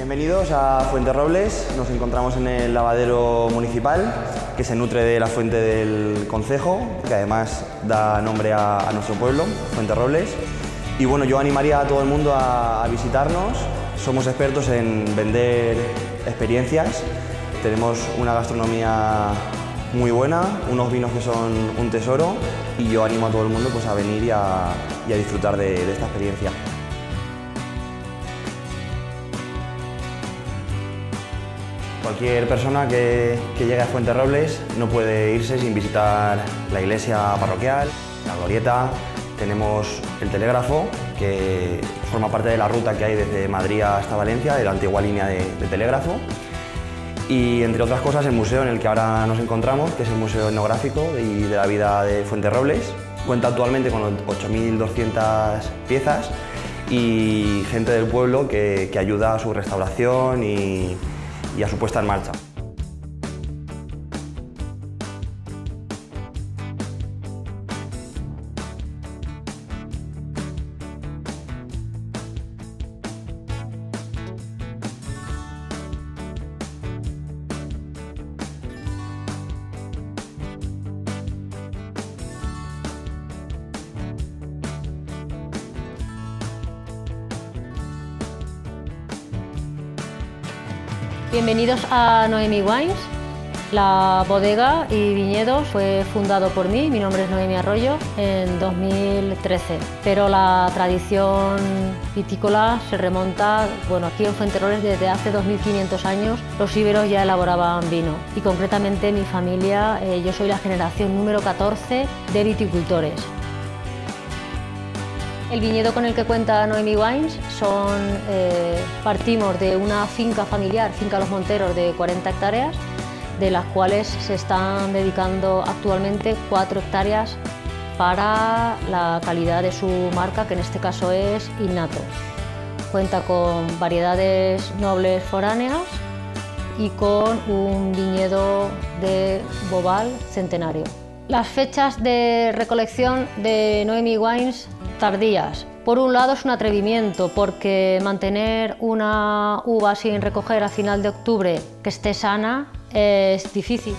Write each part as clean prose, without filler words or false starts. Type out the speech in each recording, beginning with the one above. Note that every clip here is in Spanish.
Bienvenidos a Fuenterrobles. Nos encontramos en el lavadero municipal que se nutre de la fuente del concejo, que además da nombre a nuestro pueblo, Fuenterrobles. Y bueno, yo animaría a todo el mundo a visitarnos. Somos expertos en vender experiencias. Tenemos una gastronomía muy buena, unos vinos que son un tesoro, y yo animo a todo el mundo pues, a venir y a disfrutar de esta experiencia. Cualquier persona que llegue a Fuenterrobles no puede irse sin visitar la iglesia parroquial, la glorieta. Tenemos el telégrafo, que forma parte de la ruta que hay desde Madrid hasta Valencia, de la antigua línea de telégrafo. Y entre otras cosas el museo en el que ahora nos encontramos, que es el Museo Etnográfico y de la vida de Fuenterrobles. Cuenta actualmente con 8.200 piezas y gente del pueblo que ayuda a su restauración y a su puesta en marcha. Bienvenidos a Noemi Wines. La bodega y viñedo fue fundado por mí, mi nombre es Noemi Arroyo, en 2013. Pero la tradición vitícola se remonta, aquí en Fuenterrobles desde hace 2500 años los íberos ya elaboraban vino. Y concretamente mi familia, yo soy la generación número 14 de viticultores. El viñedo con el que cuenta Noemi Wines partimos de una finca familiar, Finca Los Monteros, de 40 hectáreas, de las cuales se están dedicando actualmente 4 hectáreas para la calidad de su marca, que en este caso es Innato. Cuenta con variedades nobles foráneas y con un viñedo de Bobal centenario. Las fechas de recolección de Noemi Wines tardías. Por un lado es un atrevimiento porque mantener una uva sin recoger a final de octubre que esté sana es difícil.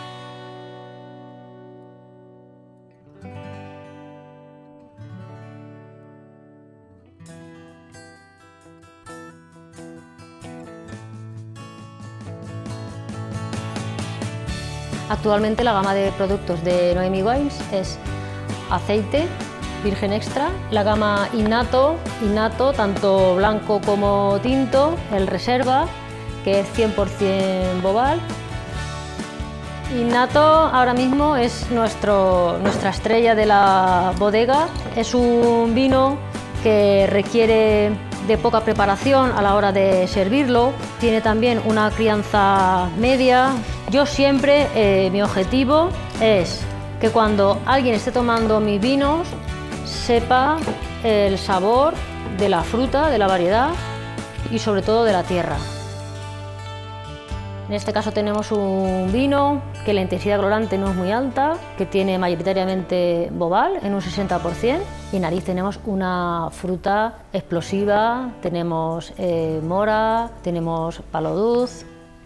Actualmente la gama de productos de Noemi Wines es aceite virgen extra, la gama Innato, tanto blanco como tinto, el reserva, que es 100% Bobal. Innato ahora mismo es nuestra estrella de la bodega. Es un vino que requiere de poca preparación a la hora de servirlo. Tiene también una crianza media. Yo siempre, mi objetivo es que cuando alguien esté tomando mis vinos sepa el sabor de la fruta, de la variedad y sobre todo de la tierra. En este caso tenemos un vino que la intensidad colorante no es muy alta, que tiene mayoritariamente Bobal en un 60%, y en nariz tenemos una fruta explosiva, tenemos mora, tenemos palo duz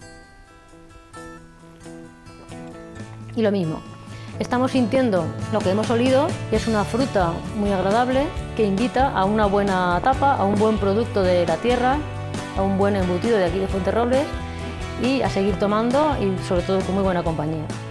y lo mismo. Estamos sintiendo lo que hemos olido y es una fruta muy agradable que invita a una buena tapa, a un buen producto de la tierra, a un buen embutido de aquí de Fuenterrobles y a seguir tomando y sobre todo con muy buena compañía.